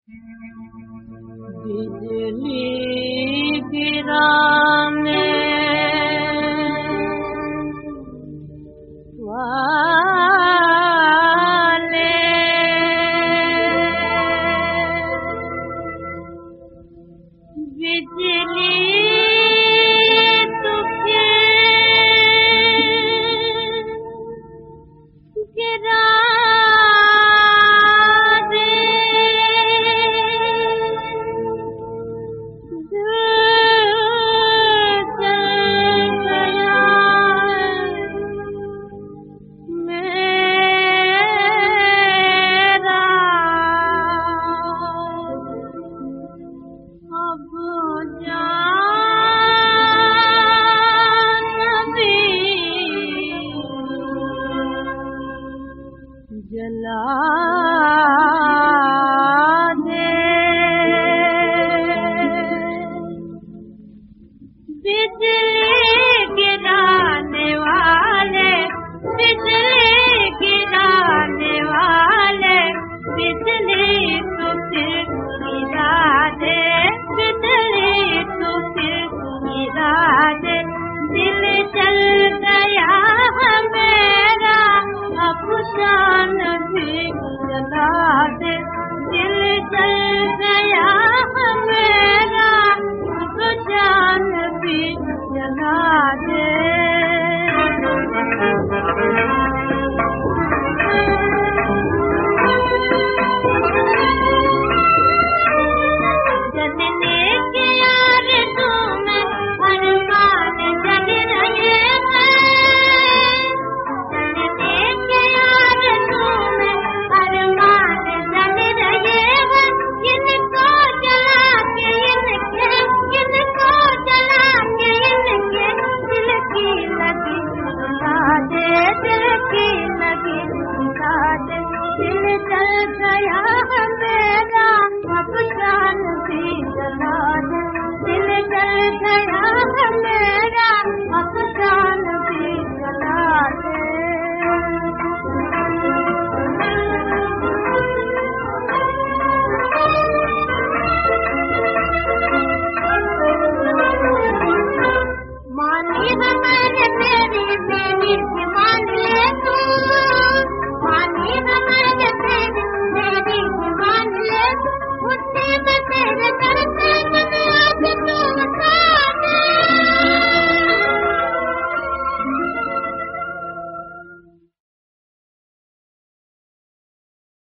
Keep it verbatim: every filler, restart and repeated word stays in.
बिजली गिराने वाले बिजली तुझे गिरा जला दे बिजली गिराने वाले बिजली गिराने वाले बिजली तो फिर गिरा दे बिजली तो फिर गिरा दे दिल जल गया मेरा अब जान भी जला दे दिल जल गया मेरा अब जान भी जला दे जलने के यार तुम्हें अरमान जल रहे हैं जलने के यार तुम्हें अरमान जल रहे हैं इनको जला के इनके इनको जला के इनके दिल की लगी बुझा दे दिल की लगी बुझा दे दिल जल गया मेरा अब जान भी जला दे दिल जल गया मेरा अब जान